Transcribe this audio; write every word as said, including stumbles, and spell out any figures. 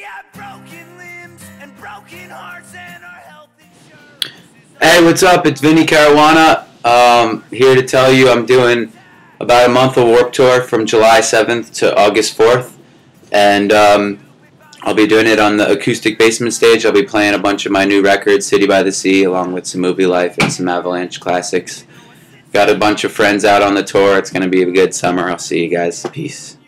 got broken limbs and broken hearts and our health insurance. Hey, what's up? It's Vinnie Caruana. Um, here to tell you I'm doing about a month of Warped Tour from July seventh to August fourth. And um, I'll be doing it on the Acoustic Basement stage. I'll be playing a bunch of my new records, City by the Sea, along with some Movielife and some Avalanche classics. Got a bunch of friends out on the tour. It's going to be a good summer. I'll see you guys. Peace.